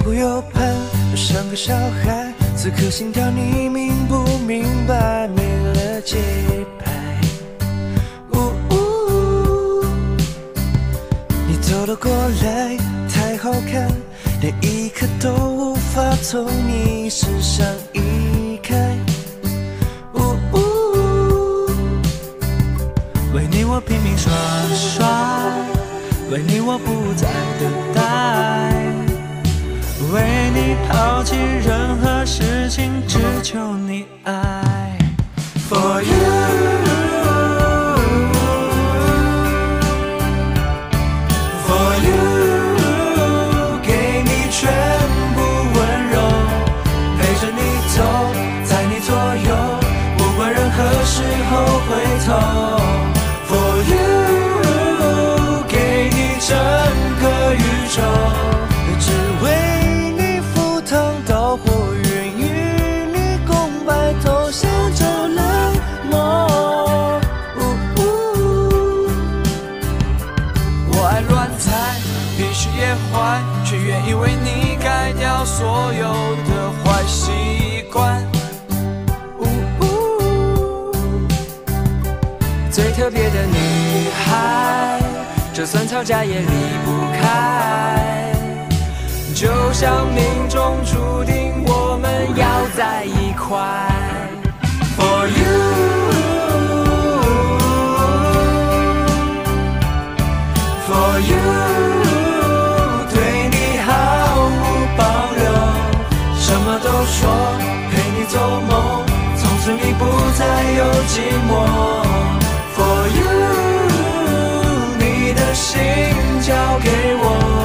顾右盼，又像个小孩。此刻心跳，你明不明白？没了节拍。你走了过来，太好看，连一刻都无法从你身上移开。为你我拼命耍帅，为你我不再等待，为你抛弃任何事情，只求你爱。For you。时候回头 For you 给你整个宇宙，只为你赴汤蹈火，愿与你共白头，相守冷漠。我爱乱猜，必须也坏，却愿意为你改掉所有的坏习惯。最特别的女孩，就算吵架也离不开，就像命中注定我们要在一块。For you， For you， 对你毫无保留，什么都说，陪你做梦，从此你不再有寂寞。For you， 你的心交给我。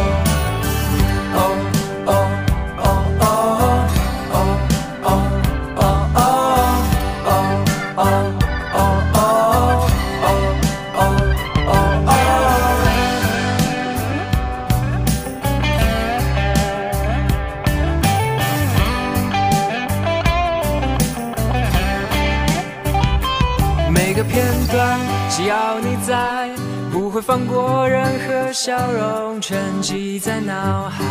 每个片段，只要你在，不会放过任何笑容，沉积在脑海。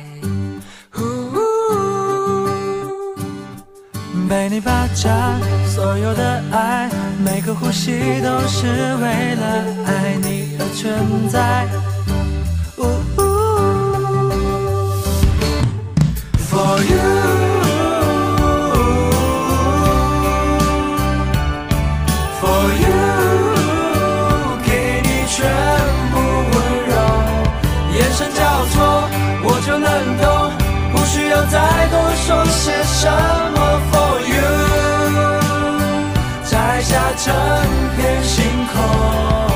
被你霸占所有的爱，每个呼吸都是为了爱你而存在。For you。我就能懂，不需要再多说些什么 For you， 摘下整片星空。